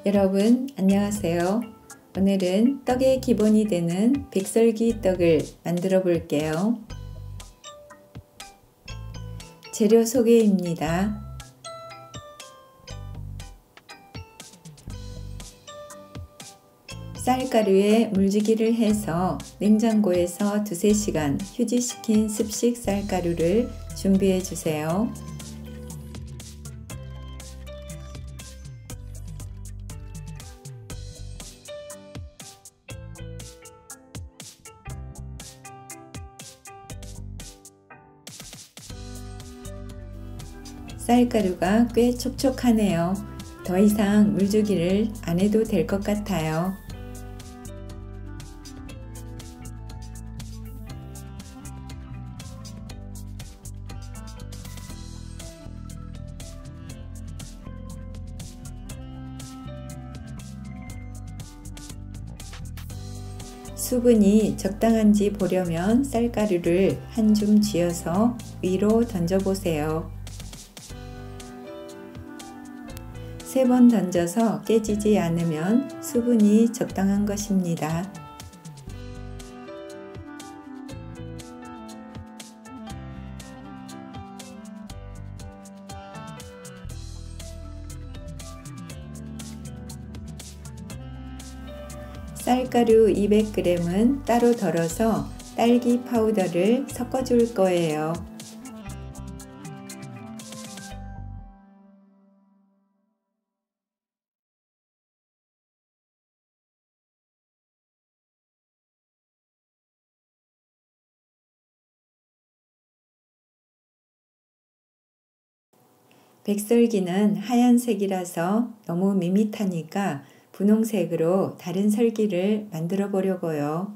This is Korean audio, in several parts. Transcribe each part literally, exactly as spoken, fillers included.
여러분 안녕하세요. 오늘은 떡의 기본이 되는 백설기 떡을 만들어 볼게요. 재료 소개입니다. 쌀가루에 물주기를 해서 냉장고에서 두세 시간 휴지시킨 습식 쌀가루를 준비해 주세요. 쌀가루가 꽤 촉촉하네요. 더 이상 물주기를 안 해도 될 것 같아요. 수분이 적당한지 보려면 쌀가루를 한 줌 쥐어서 위로 던져보세요. 세 번 던져서 깨지지 않으면 수분이 적당한 것입니다. 쌀가루 이백 그램은 따로 덜어서 딸기 파우더를 섞어 줄 거예요. 백설기는 하얀색이라서 너무 밋밋하니까 분홍색으로 다른 설기를 만들어 보려고요.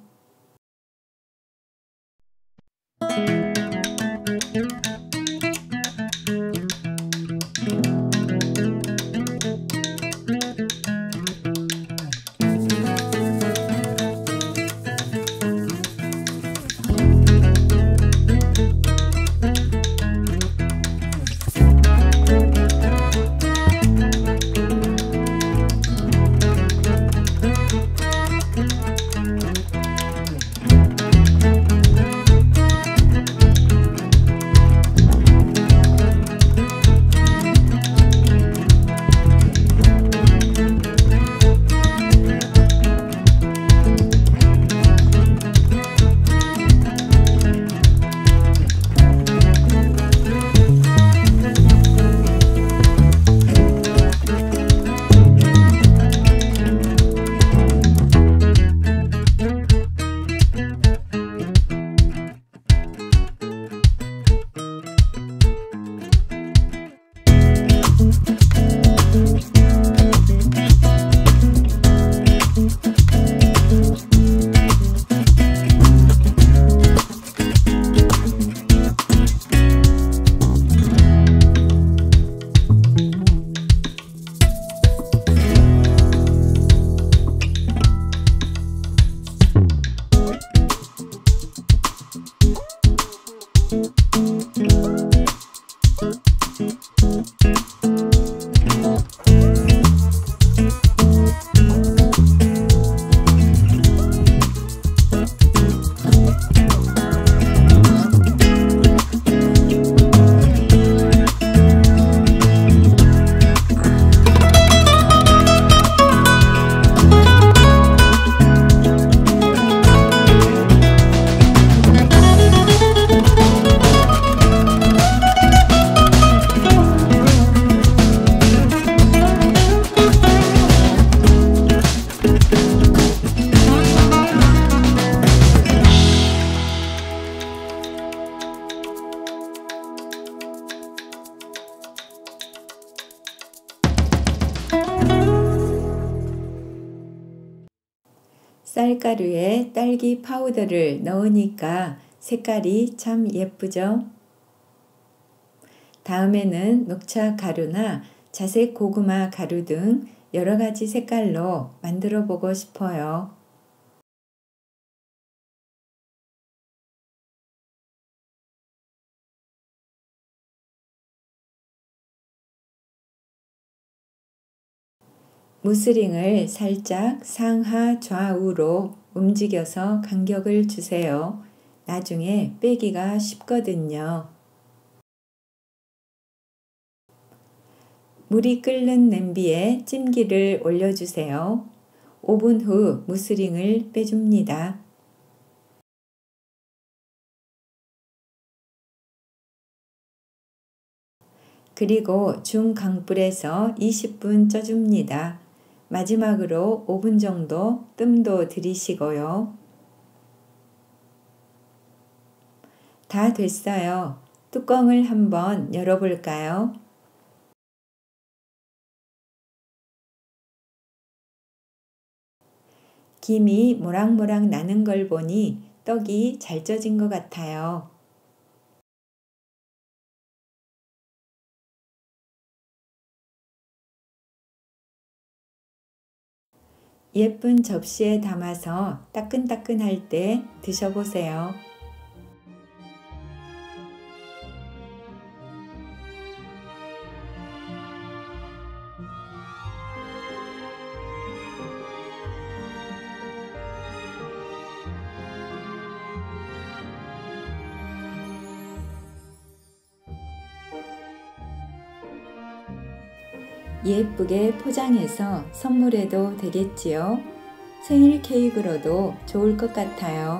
쌀가루에 딸기 파우더를 넣으니까 색깔이 참 예쁘죠? 다음에는 녹차 가루나 자색 고구마 가루 등 여러 가지 색깔로 만들어 보고 싶어요. 무스링을 살짝 상하 좌우로 움직여서 간격을 주세요. 나중에 빼기가 쉽거든요. 물이 끓는 냄비에 찜기를 올려주세요. 오 분 후 무스링을 빼줍니다. 그리고 중강불에서 이십 분 쪄줍니다. 마지막으로 오 분 정도 뜸도 들이시고요. 다 됐어요. 뚜껑을 한번 열어볼까요? 김이 모락모락 나는 걸 보니 떡이 잘 쪄진 것 같아요. 예쁜 접시에 담아서 따끈따끈할 때 드셔보세요. 예쁘게 포장해서 선물해도 되겠지요? 생일 케이크로도 좋을 것 같아요.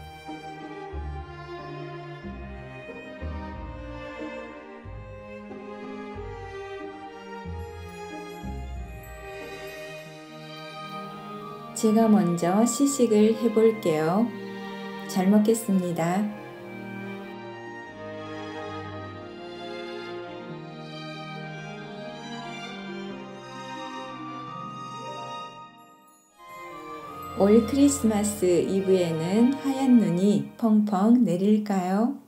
제가 먼저 시식을 해볼게요. 잘 먹겠습니다. 올 크리스마스 이브에는 하얀 눈이 펑펑 내릴까요?